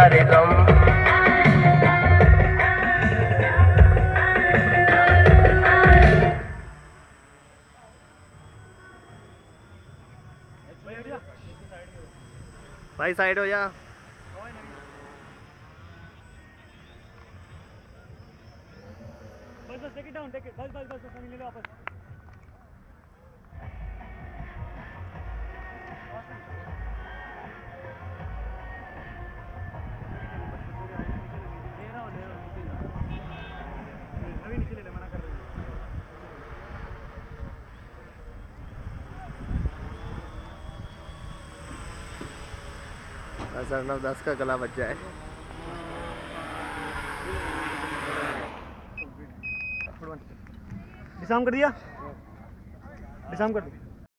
सारे गम। भाई साइड हो जा। बस बस take it down, take it, बस बस बस पानी ले लो वापस। अभी नीचे ले ले, मना कर रहे हैं। सरनव 10 का गला बच जाए। डिसाम कर दिया, डिसाम कर दिया।